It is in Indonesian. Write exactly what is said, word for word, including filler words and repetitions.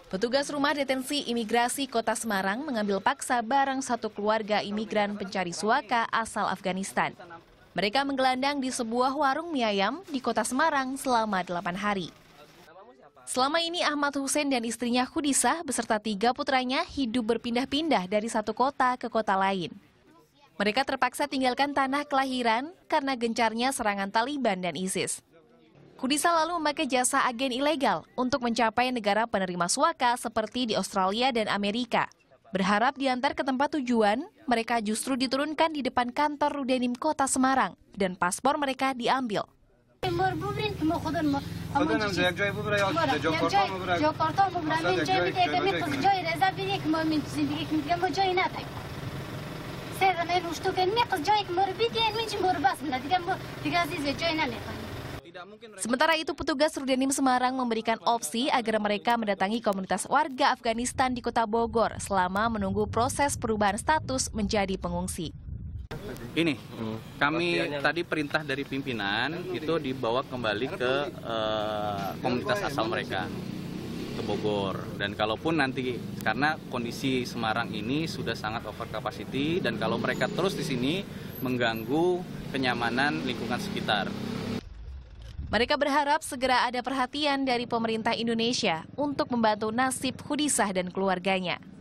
Petugas rumah detensi imigrasi Kota Semarang mengambil paksa barang satu keluarga imigran pencari suaka asal Afghanistan. Mereka menggelandang di sebuah warung mie ayam di Kota Semarang selama delapan hari. Selama ini Ahmad Hussein dan istrinya Khudisah beserta tiga putranya hidup berpindah-pindah dari satu kota ke kota lain. Mereka terpaksa tinggalkan tanah kelahiran karena gencarnya serangan Taliban dan ISIS. Khudisah lalu memakai jasa agen ilegal untuk mencapai negara penerima suaka seperti di Australia dan Amerika. Berharap diantar ke tempat tujuan, mereka justru diturunkan di depan kantor Rudenim Kota Semarang dan paspor mereka diambil. Sementara itu, petugas Rudenim Semarang memberikan opsi agar mereka mendatangi komunitas warga Afghanistan di Kota Bogor selama menunggu proses perubahan status menjadi pengungsi. Ini, kami tadi perintah dari pimpinan itu dibawa kembali ke uh, komunitas asal mereka, ke Bogor. Dan kalaupun nanti, karena kondisi Semarang ini sudah sangat over capacity, dan kalau mereka terus di sini mengganggu kenyamanan lingkungan sekitar. Mereka berharap segera ada perhatian dari pemerintah Indonesia untuk membantu nasib Khudisah dan keluarganya.